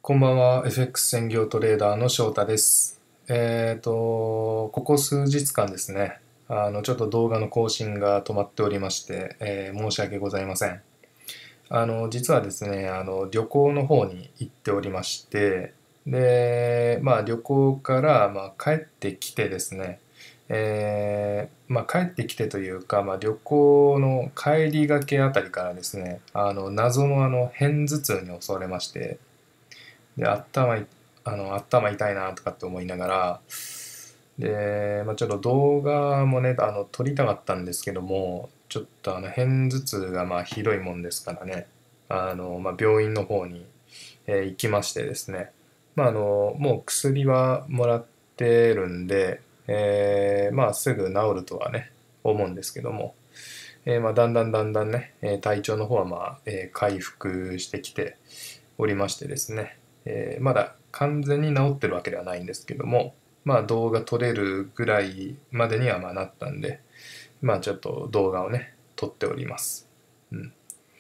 こんばんは、FX 専業トレーダーの翔太です。ここ数日間ですね、ちょっと動画の更新が止まっておりまして、申し訳ございません。実はですね、旅行の方に行っておりまして、で、旅行から、帰ってきてですね、帰ってきてというか、旅行の帰りがけあたりからですね、謎の片頭痛に襲われまして、で、頭痛いなとかって思いながら、で、ちょっと動画もね、撮りたかったんですけども、ちょっと片頭痛がひどいもんですからね、病院の方に、行きましてですね、もう薬はもらってるんで、すぐ治るとはね、思うんですけども、だんだんね、体調の方は回復してきておりましてですね、まだ完全に治ってるわけではないんですけども、動画撮れるぐらいまでにはなったんで、ちょっと動画をね、撮っております。うん。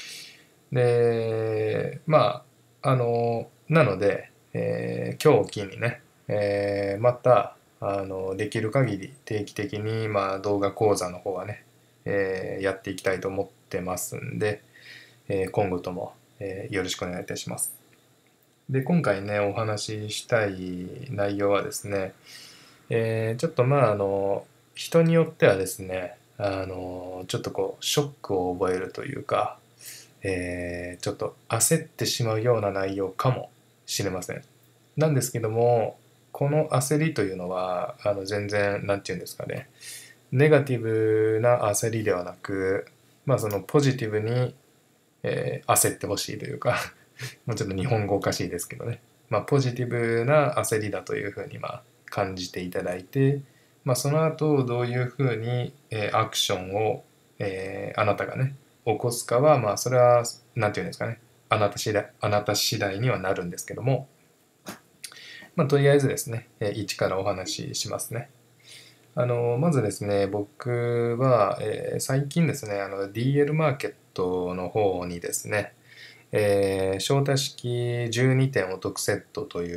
で、なので、今日を機にね、また、できる限り定期的に、動画講座の方はね、やっていきたいと思ってますんで、今後とも、よろしくお願いいたします。で、今回ね、お話ししたい内容はですね、ちょっと人によってはですね、ちょっとショックを覚えるというか、ちょっと焦ってしまうような内容かもしれません。なんですけども、この焦りというのは、全然、なんて言うんですかね、ネガティブな焦りではなく、そのポジティブに、焦ってほしいというかもうちょっと日本語おかしいですけどね、ポジティブな焦りだというふうに感じていただいて、その後どういうふうに、アクションを、あなたがね起こすかはそれは何て言うんですかね、あなた次第にはなるんですけども、とりあえずですね、一からお話ししますね。まずですね、僕は、最近ですね、DL マーケットの方にですね、招待式12点お得セットという、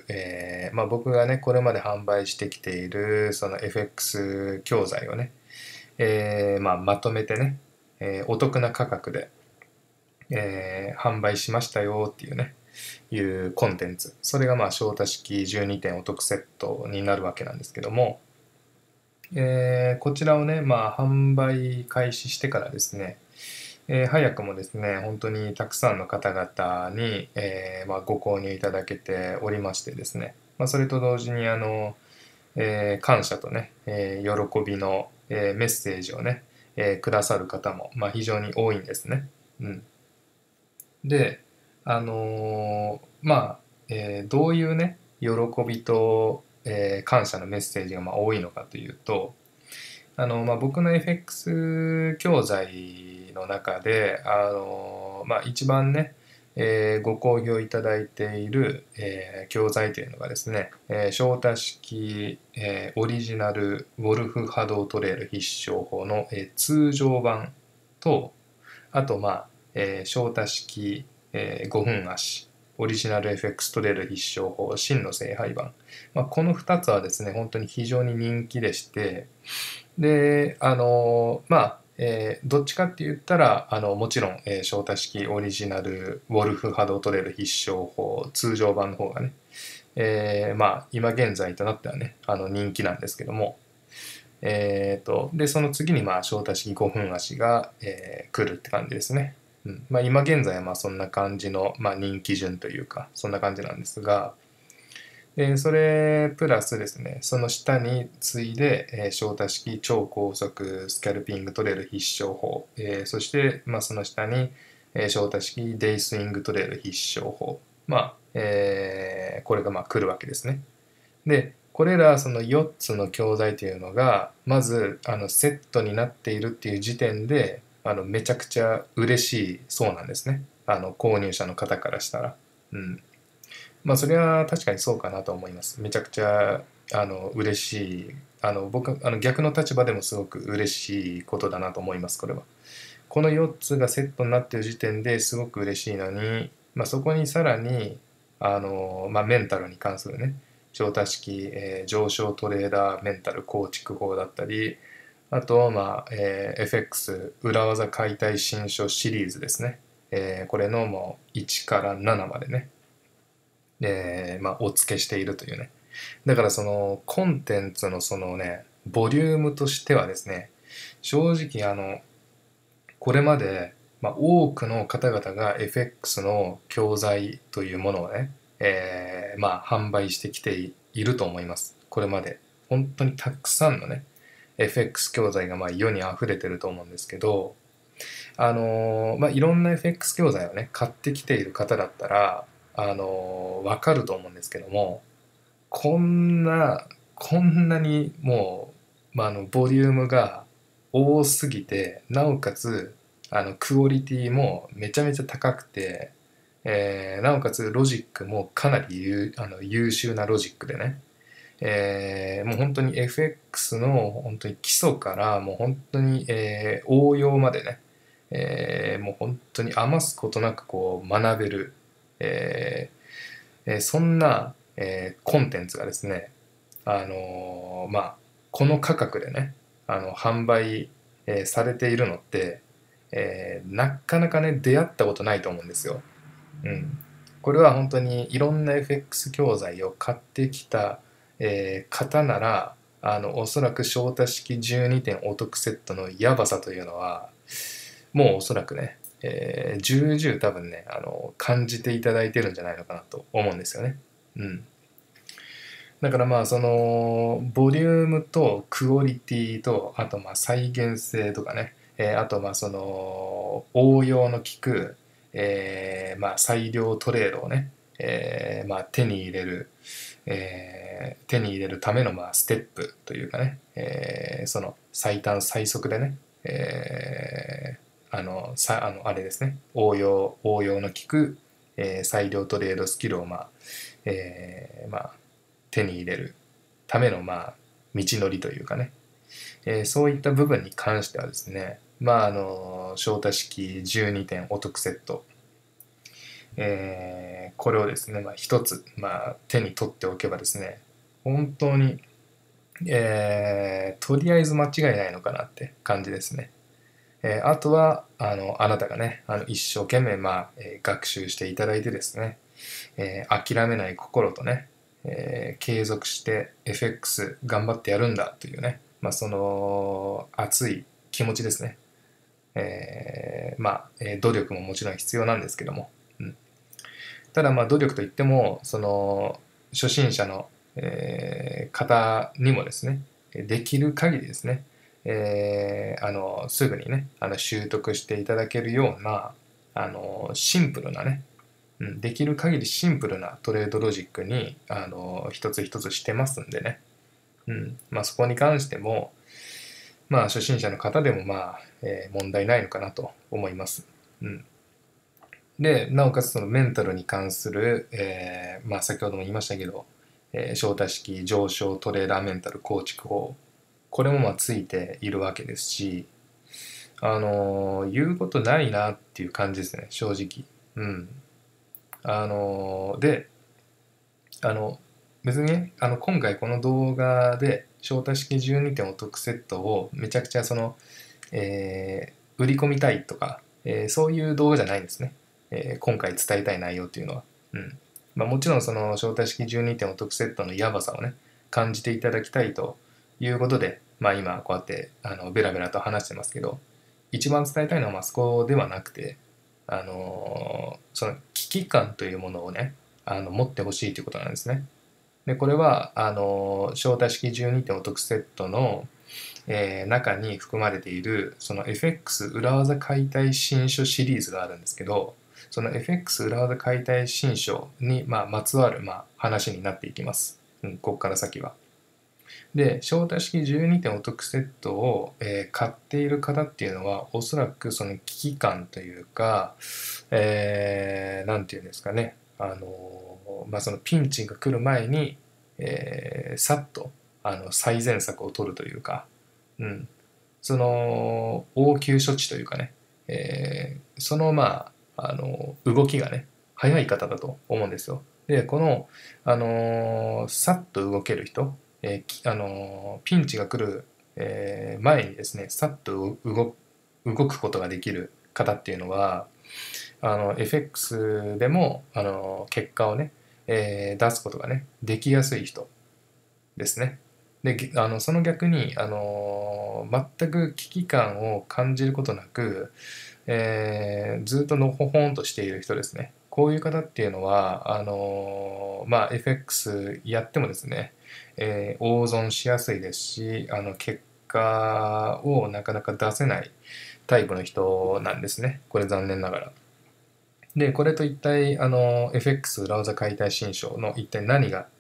僕がね、これまで販売してきているその FX 教材をね、まとめてね、お得な価格で、販売しましたよっていうね、いうコンテンツ。それが招待式12点お得セットになるわけなんですけども、こちらをね、販売開始してからですね、早くもですね、本当にたくさんの方々に、ご購入いただけておりましてですね、それと同時に感謝とね、喜びの、メッセージをね、くださる方も、非常に多いんですね。うん。で、あのーまあ、どういうね、喜びと、感謝のメッセージが多いのかというと、僕の FX 教材の中で、一番ね、ご好評いただいている、教材というのがですね、翔太式、オリジナルウォルフ波動トレール必勝法の、通常版と、あと翔太式、5分足オリジナル FX トレール必勝法真の聖杯版、この2つはですね本当に非常に人気でして、でどっちかって言ったらもちろん、翔太式オリジナルウォルフ波動トレール必勝法通常版の方がね、今現在となってはね人気なんですけども、でその次に翔太式5分足が、来るって感じですね。今現在はそんな感じの、人気順というかそんな感じなんですが、それプラスですね、その下に次いで、翔太式超高速スキャルピングトレール必勝法、そして、その下に、翔太式デイスイングトレール必勝法、これが来るわけですね。で、これらその4つの教材というのが、まずセットになっているっていう時点で、めちゃくちゃ嬉しいそうなんですね。購入者の方からしたら。うん。それは確かにそうかなと思います。めちゃくちゃ嬉しい、僕逆の立場でもすごく嬉しいことだなと思います。これはこの4つがセットになっている時点ですごく嬉しいのに、そこにさらにメンタルに関するね、小タ式、上昇トレーダーメンタル構築法だったり、あと、FX 裏技解体新書シリーズですね。これのもう1から7までね、お付けしているというね。だからそのコンテンツのそのね、ボリュームとしてはですね、正直これまで、多くの方々が FX の教材というものをね、販売してきていると思います。これまで。本当にたくさんのね、FX 教材が世に溢れてると思うんですけど、いろんな FX 教材をね、買ってきている方だったら、わかると思うんですけども、こんな、こんなにもう、ボリュームが多すぎて、なおかつ、クオリティもめちゃめちゃ高くて、なおかつロジックもかなり優秀なロジックでね、もう本当に FX の本当に基礎からもう本当に、応用までね、もう本当に余すことなくこう学べる、えそんな、コンテンツがですね、この価格でね、販売、されているのって、なかなかね、出会ったことないと思うんですよ。うん。これは本当にいろんな FX 教材を買ってきた、方なら、おそらく翔太式12点お得セットのやばさというのは、もうおそらくね、重々多分ね、感じていただいてるんじゃないのかなと思うんですよね。うん。だからその、ボリュームとクオリティと、あと再現性とかね、あとその、応用の効く、裁量トレードをね、手に入れる、手に入れるためのステップというかね、その最短最速でね、あれですね、応用の効く、裁量トレードスキルを手に入れるための道のりというかね、そういった部分に関してはですね、翔太式12点お得セット、これをですね、一つ、手に取っておけばですね、本当に、とりあえず間違いないのかなって感じですね。あとは、あなたがね、一生懸命、学習していただいてですね、諦めない心とね、継続して FX 頑張ってやるんだというね、その熱い気持ちですね。努力ももちろん必要なんですけども、うん、ただ努力といってもその初心者の、方にもですねできる限りですね、すぐにね習得していただけるようなシンプルなね、できる限りシンプルなトレードロジックに一つ一つしてますんでね、そこに関しても初心者の方でも問題ないのかなと思います。うん、でなおかつそのメンタルに関する、先ほども言いましたけど、翔太式上昇トレーダーメンタル構築法、これもついているわけですし、言うことないなっていう感じですね、正直。うん。で、あの、別にね、今回この動画で、翔太式12点お得セットをめちゃくちゃ売り込みたいとか、そういう動画じゃないんですね。今回伝えたい内容っていうのは。うん。もちろんその招待式12点お得セットのやばさをね、感じていただきたいということで、今こうやってベラベラと話してますけど、一番伝えたいのはそこではなくて、その危機感というものをね、持ってほしいということなんですね。で、これは、招待式12点お得セットの、中に含まれているその FX 裏技解体新書シリーズがあるんですけど、その FX 裏技解体新書に、まつわる、話になっていきます。ここから先は。で、招待式12点お得セットを、買っている方っていうのは、おそらくその危機感というか、なんていうんですかね、そのピンチが来る前に、さっと最善策を取るというか、その応急処置というかね、その動きがね早い方だと思うんですよ。 で、この、さっと動ける人、ピンチが来る、前にですね、さっと動くことができる方っていうのは、FX でも、結果をね、出すことがね、できやすい人ですね。で、その逆に、全く危機感を感じることなく、ずっとのほほんとしている人ですね。こういう方っていうのは、FX やってもですね、大損しやすいですし、結果をなかなか出せないタイプの人なんですね。これ残念ながら。で、これと一体、FX 裏技解体新書の一体何が、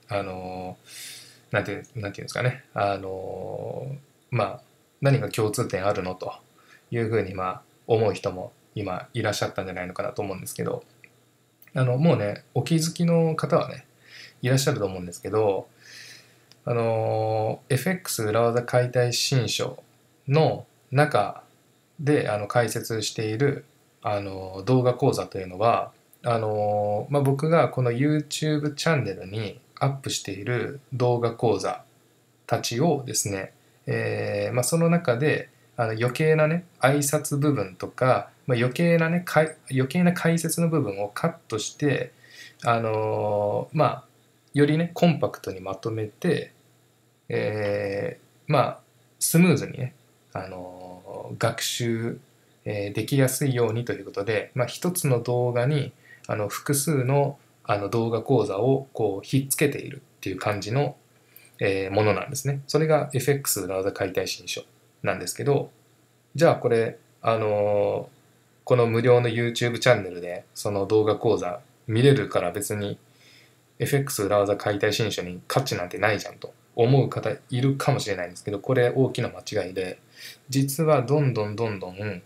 なんていうんですかね、まあ、何が共通点あるのというふうに、思う人も今いらっしゃったんじゃないのかなと思うんですけど、もうね、お気づきの方はね、いらっしゃると思うんですけど、FX 裏技解体新書の中で解説している動画講座というのは僕がこの YouTube チャンネルにアップしている動画講座たちをですね、その中で余計なね挨拶部分とか、余計な解説の部分をカットしてよりねコンパクトにまとめて、スムーズにね、学習、できやすいようにということで、一つの動画に複数の動画講座をこうひっつけているっていう感じの、ものなんですね。それが FX 裏技解体新書なんですけど、じゃあこれ、この無料の YouTube チャンネルでその動画講座見れるから別に FX 裏技解体新書に価値なんてないじゃんと思う方いるかもしれないんですけど、これ大きな間違いで、実はどんどんどんどん、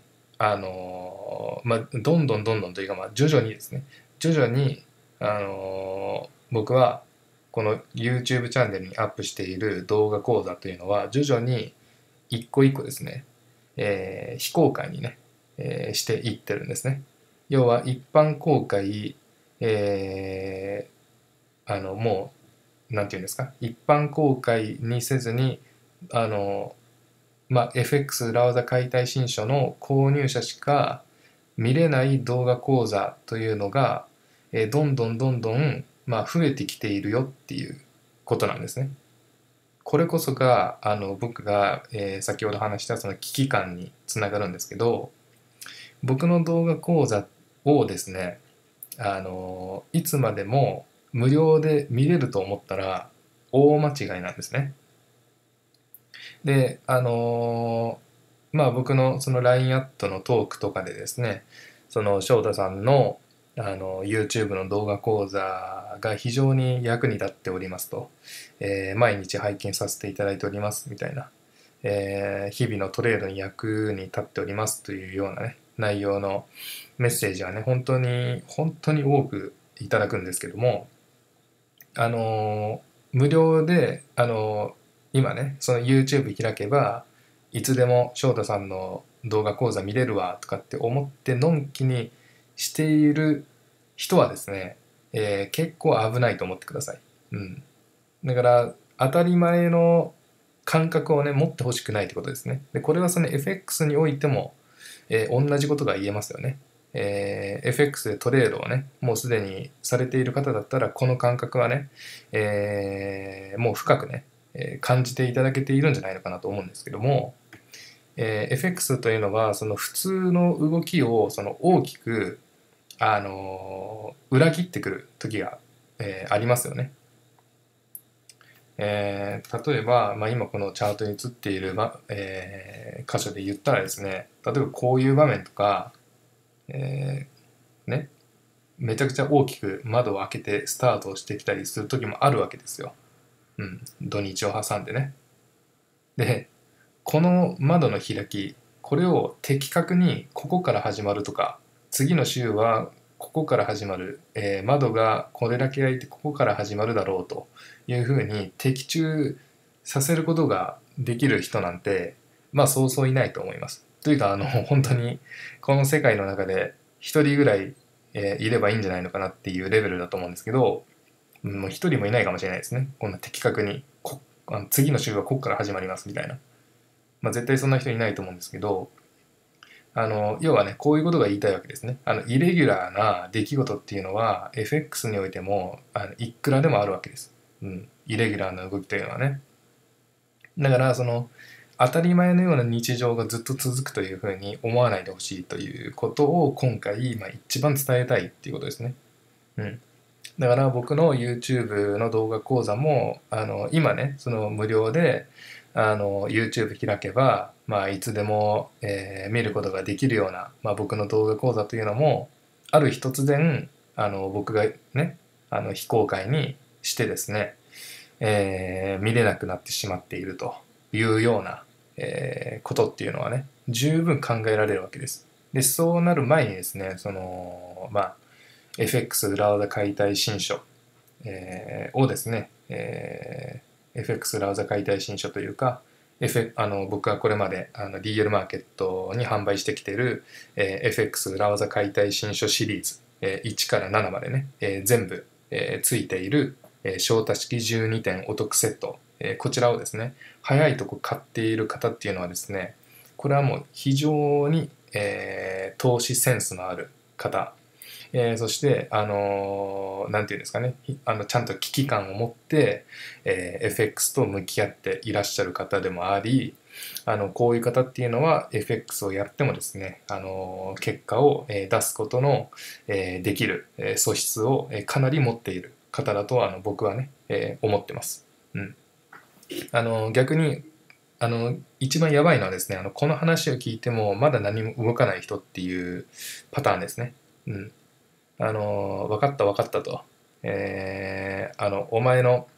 どんどんどんどんというか、徐々にですね、徐々に、僕はこの YouTube チャンネルにアップしている動画講座というのは、徐々に一個一個ですね、非公開にね、していってるんですね。要は一般公開、えもう、なんていうんですか、一般公開にせずに、FX 裏技解体新書の購入者しか見れない動画講座というのが、どんどんどんどん、増えてきているよっていうことなんですね。これこそが、僕が、先ほど話したその危機感につながるんですけど、僕の動画講座をですね、いつまでも無料で見れると思ったら大間違いなんですね。で、僕のその LINE アットのトークとかでですね、その翔太さんのYouTube の動画講座が非常に役に立っておりますと、毎日拝見させていただいておりますみたいな、日々のトレードに役に立っておりますというようなね、内容のメッセージはね、本当に、本当に多くいただくんですけども、無料で、今ね、その YouTube 開けば、いつでも翔太さんの動画講座見れるわとかって思ってのんきにしている人はですね、結構危ないと思ってください。うん。だから、当たり前の感覚をね、持ってほしくないってことですね。で、これはその FX においても、同じことが言えますよね。FX でトレードをね、もうすでにされている方だったら、この感覚はね、もう深くね、感じていただけているんじゃないのかなと思うんですけども、FX というのは、その普通の動きをその大きく、裏切ってくる時が、ありますよね。例えば、今このチャートに映っている、箇所で言ったらですね、例えばこういう場面とか、ね、めちゃくちゃ大きく窓を開けてスタートをしてきたりする時もあるわけですよ。うん、土日を挟んでね。で、この窓の開き、これを的確にここから始まるとか、次の週はここから始まる、窓がこれだけ開いてここから始まるだろうというふうに的中させることができる人なんて、そうそういないと思います。というか、本当にこの世界の中で一人ぐらい、いればいいんじゃないのかなっていうレベルだと思うんですけど、 もう一人もいないかもしれないですね。こんな的確に次の週はここから始まりますみたいな。絶対そんな人いないと思うんですけど、要はね、こういうことが言いたいわけですね。イレギュラーな出来事っていうのは、FX においても、いくらでもあるわけです。イレギュラーな動きというのはね。だから、当たり前のような日常がずっと続くというふうに思わないでほしいということを今回、一番伝えたいっていうことですね。だから僕の YouTube の動画講座も、今ね、無料で、YouTube 開けば、いつでも、見ることができるような、僕の動画講座というのも、ある日突然、僕がね、非公開にしてですね、見れなくなってしまっているというような、ことっていうのはね、十分考えられるわけです。で、そうなる前にですね、FX 裏技解体新書、をですね、FX 裏技解体新書というか、僕がこれまでDL マーケットに販売してきている、FX 裏技解体新書シリーズ、1から7までね、全部、ついている、小タ式12点お得セット、こちらをですね、早いとこ買っている方っていうのはですね、これはもう非常に、投資センスのある方、そして、なんていうんですかね、ちゃんと危機感を持って、FX と向き合っていらっしゃる方でもあり、こういう方っていうのは FX をやってもですね、結果を出すことのできる素質をかなり持っている方だと僕はね、思ってます。逆に一番やばいのはですね、この話を聞いてもまだ何も動かない人っていうパターンですね。分かった分かったと。お前の、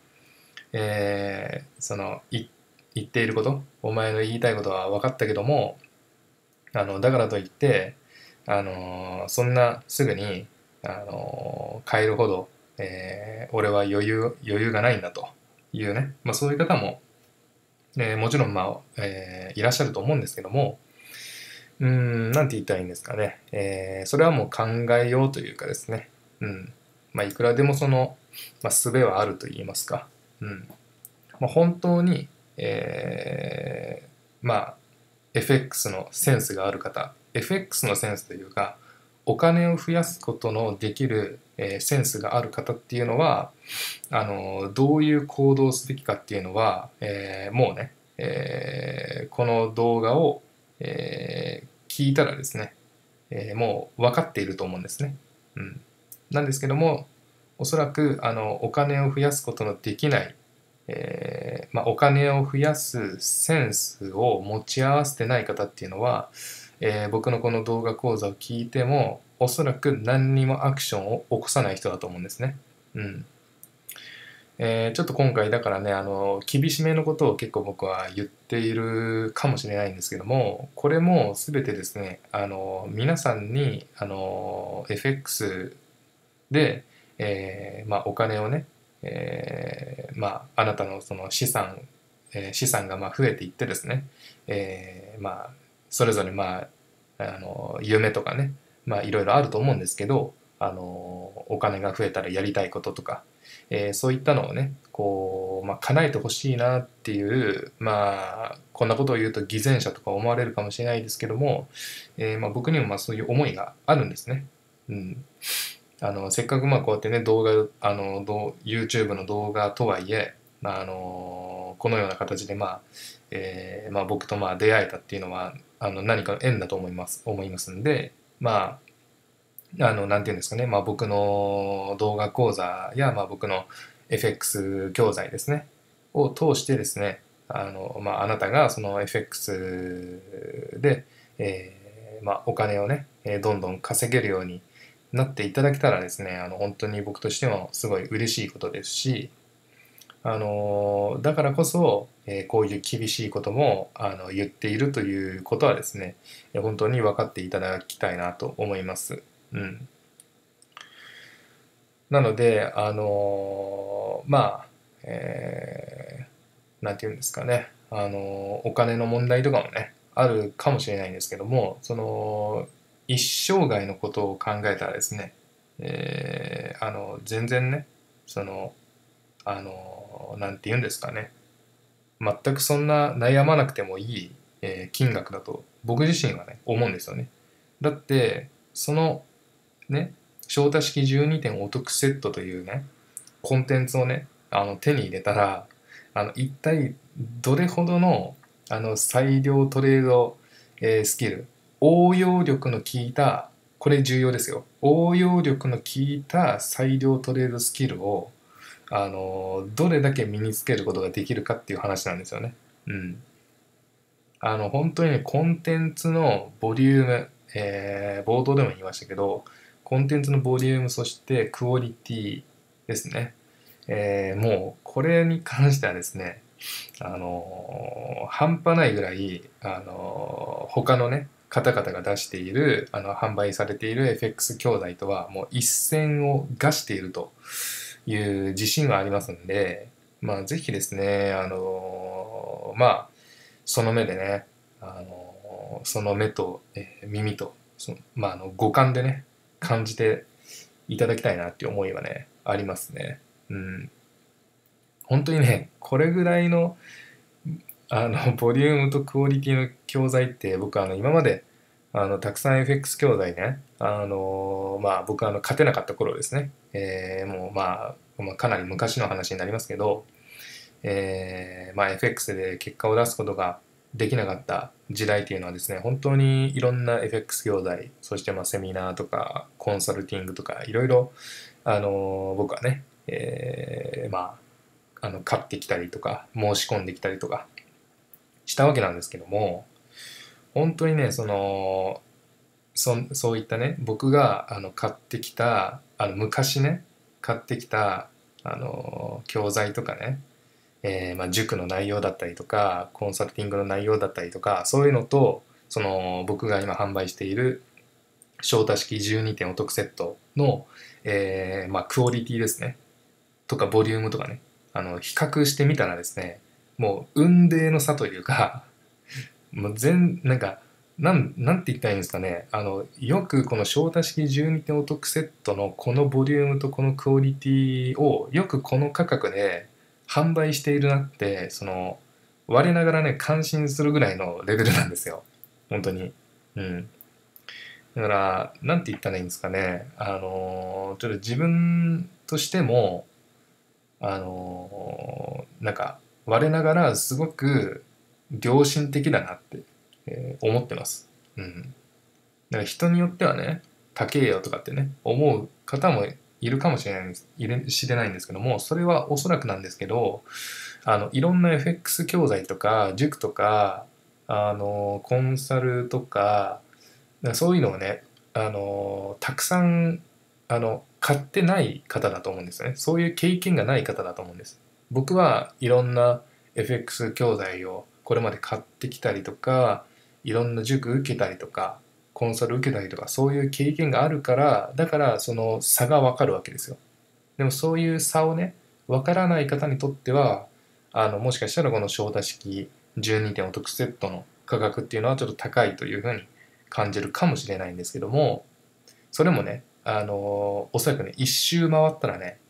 言っていること、お前の言いたいことは分かったけども、だからといって、そんなすぐに、変えるほど、俺は余裕がないんだというね、そういう方も、もちろん、いらっしゃると思うんですけども、なんて言ったらいいんですかね。それはもう考えようというかですね。いくらでも術はあると言いますか。本当に、FX のセンスがある方、FX のセンスというか、お金を増やすことのできる、センスがある方っていうのは、どういう行動をすべきかっていうのは、もうね、この動画を、聞いたらですね、もう分かっていると思うんですね。なんですけども、おそらくお金を増やすことのできない、お金を増やすセンスを持ち合わせてない方っていうのは、僕のこの動画講座を聞いてもおそらく何にもアクションを起こさない人だと思うんですね。ちょっと今回だからね、厳しめのことを結構僕は言っているかもしれないんですけども、これも全てですね、皆さんに、FX で、お金をね、あなたのその資産が増えていってですね、それぞれ夢とかね、いろいろあると思うんですけど、お金が増えたらやりたいこととか、そういったのをね、こう、叶えてほしいなっていう、こんなことを言うと偽善者とか思われるかもしれないですけども、僕にもそういう思いがあるんですね。せっかくこうやってね、YouTube の動画とはいえ、このような形で僕と出会えたっていうのは、何かの縁だと思いますんで、なんていうんですかね、僕の動画講座や、僕の FX 教材ですね、を通してですね、あなたがその FX で、お金をね、どんどん稼げるようになっていただけたらですね、本当に僕としてもすごい嬉しいことですし、だからこそ、こういう厳しいことも言っているということはですね、本当に分かっていただきたいなと思います。なので、なんていうんですかね、お金の問題とかもね、あるかもしれないんですけども、一生涯のことを考えたらですね、全然ね、 その、なんて言うんですかね。全くそんな悩まなくてもいい、金額だと僕自身はね、思うんですよね。だって、そのね、翔太式12点お得セットというね、コンテンツをね、手に入れたら、一体どれほどの、裁量トレード、スキル、応用力の効いた、これ重要ですよ。応用力の効いた裁量トレードスキルを、どれだけ身につけることができるかっていう話なんですよね。うん。本当にね、コンテンツのボリューム、冒頭でも言いましたけど、コンテンツのボリューム、そしてクオリティですね。もう、これに関してはですね、半端ないぐらい、他のね、方々が出している、販売されている FX 教材とは、もう一線を画しているという自信はありますんで、まあ、ぜひですね、まあ、その目でね、その目と、耳と、まあ、五感でね、感じていただきたいなっていう思いはね、ありますね。うん。本当にね、これぐらいの、ボリュームとクオリティの教材って僕今までたくさん FX 教材ねまあ僕勝てなかった頃ですね、もうまあかなり昔の話になりますけど、まあ FX で結果を出すことができなかった時代っていうのはですね、本当にいろんな FX 教材、そしてまあセミナーとかコンサルティングとかいろいろ僕はね、まあ買ってきたりとか申し込んできたりとかしたわけなんですけども、本当にね、そういったね、僕が買ってきた、昔ね、買ってきた、教材とかね、まあ、塾の内容だったりとか、コンサルティングの内容だったりとか、そういうのと、僕が今販売している翔太式12点お得セットの、まあ、クオリティですね、とかボリュームとかね、比較してみたらですね、もう雲泥の差というか、もうなんか、なんて言ったらいいんですかね。よくこの翔太式12点お得セットのこのボリュームとこのクオリティをよくこの価格で販売しているなって、我ながらね、感心するぐらいのレベルなんですよ。本当に。うん。だから、なんて言ったらいいんですかね。ちょっと自分としても、なんか、我ながらすごく良心的だなって、思ってます。うん。だから人によってはね、高えよとかってね、思う方もいるかもしれないんです、知れないんですけども、それはおそらくなんですけど、いろんな FX 教材とか、塾とか、コンサルとか、そういうのをね、たくさん、買ってない方だと思うんですよね。そういう経験がない方だと思うんです。僕はいろんな FX 教材をこれまで買ってきたりとか、いろんな塾受けたりとか、コンサル受けたりとか、そういう経験があるから、だからその差がわかるわけですよ。でもそういう差をね、わからない方にとっては、もしかしたらこの小太式12点お得セットの価格っていうのはちょっと高いというふうに感じるかもしれないんですけども、それもね、おそらくね、一周回ったらね、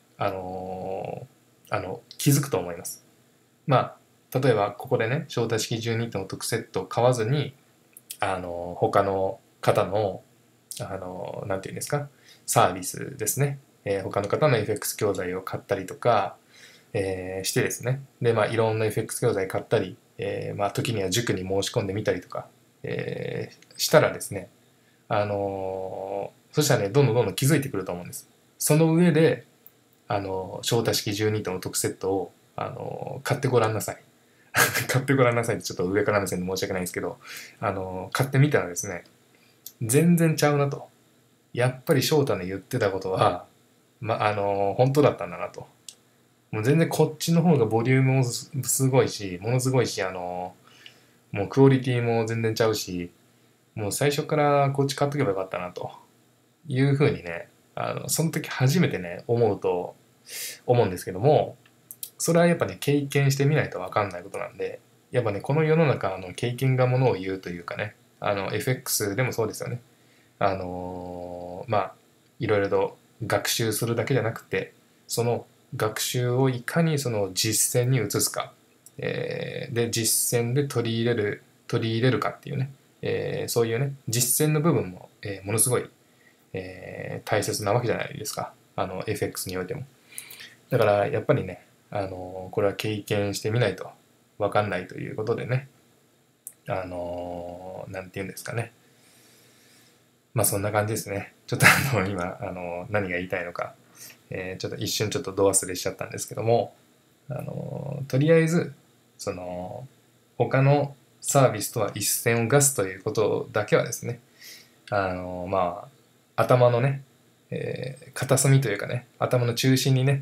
気づくと思います。まあ、例えばここでね、小太式12点お得セットを買わずに、他の方の、なんていうんですか、サービスですね。他の方の FX 教材を買ったりとか、してですね。で、まあ、いろんな FX 教材買ったり、まあ、時には塾に申し込んでみたりとか、したらですね、そしたらね、どんどんどんどん気づいてくると思うんです。その上で、翔太式12点お得セットを、買ってごらんなさい。買ってごらんなさいってちょっと上から目線で申し訳ないんですけど、買ってみたらですね、全然ちゃうなと。やっぱり翔太の言ってたことは、本当だったんだなと。もう全然こっちの方がボリュームもすごいし、ものすごいし、もうクオリティも全然ちゃうし、もう最初からこっち買っとけばよかったなというふうにね、その時初めてね、思うんですけども、それはやっぱね、経験してみないとわかんないことなんで、やっぱね、この世の中の経験がものを言うというかね、FX でもそうですよね。まあ、いろいろと学習するだけじゃなくて、その学習をいかにその実践に移すか、で実践で取り入れるかっていうね、そういうね実践の部分も、ものすごい、大切なわけじゃないですか、FX においても。だからやっぱりね、これは経験してみないと分かんないということでね、なんて言うんですかね、まあそんな感じですね。ちょっと今何が言いたいのか、ちょっと一瞬ちょっと度忘れしちゃったんですけども、とりあえずその他のサービスとは一線を画すということだけはですね、まあ頭のね、片隅というかね、頭の中心にね、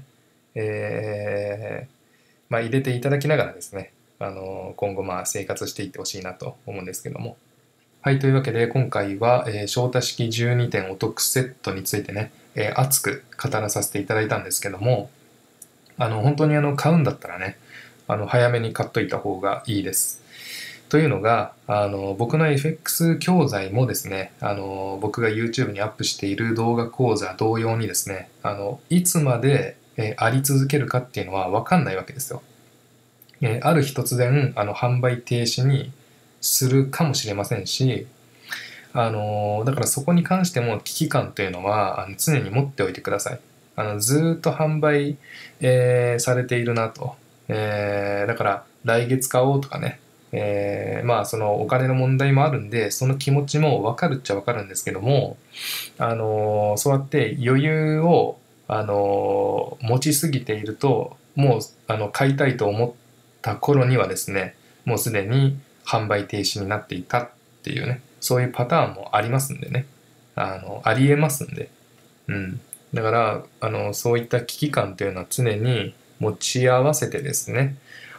まあ、入れていただきながらですね、今後まあ生活していってほしいなと思うんですけども。はい、というわけで今回は、翔太式12点お得セットについてね、熱く語らさせていただいたんですけども、本当に買うんだったらね、早めに買っといた方がいいです。というのが、僕の FX 教材もですね、僕が YouTube にアップしている動画講座同様にですね、いつまで、あり続けるかっていうのは分かんないわけですよ。ある日突然、販売停止にするかもしれませんし、だからそこに関しても危機感というのは常に持っておいてください。ずーっと販売、されているなと。だから来月買おうとかね、まあそのお金の問題もあるんで、その気持ちも分かるっちゃ分かるんですけども、そうやって余裕を、持ちすぎていると、もう買いたいと思った頃にはですね、もうすでに販売停止になっていたっていうね、そういうパターンもありますんでね、ありえますんで、うん。だから、そういった危機感というのは常に持ち合わせてですね、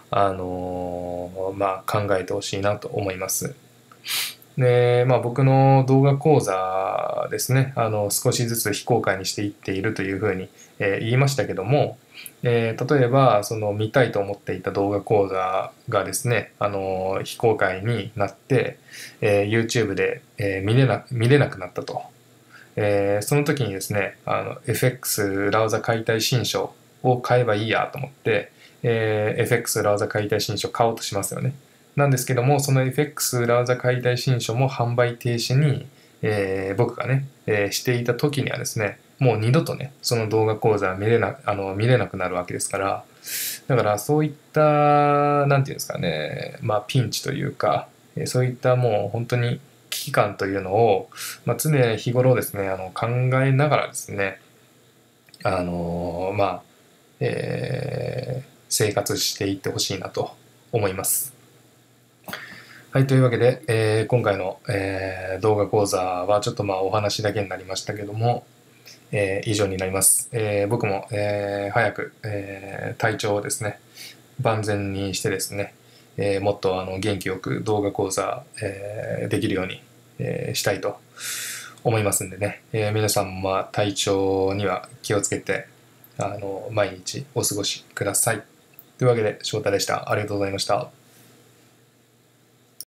まあ、考えてほしいなと思います。で、まあ、僕の動画講座ですね、少しずつ非公開にしていっているというふうに、言いましたけども、例えばその見たいと思っていた動画講座がですね、非公開になって、YouTube で、見れなくなったと。その時にですね、FX ラウザ解体新書を買えばいいやと思って、FX ラウザ解体新書買おうとしますよね。なんですけども、その FX ラウザ解体新書も販売停止に、僕がね、していた時にはですね、もう二度とね、その動画講座は見れなくなるわけですから、だからそういった、なんていうんですかね、まあピンチというか、そういったもう本当に危機感というのを、まあ、常日頃ですね、考えながらですね、まあ、生活していってほしいなと思います。はい、というわけで、今回の、動画講座はちょっとまあお話だけになりましたけども、以上になります。僕も、早く、体調をですね、万全にしてですね、もっと元気よく動画講座、できるように、したいと思いますんでね、皆さんもまあ体調には気をつけて毎日お過ごしください。というわけで翔太でした。ありがとうございました。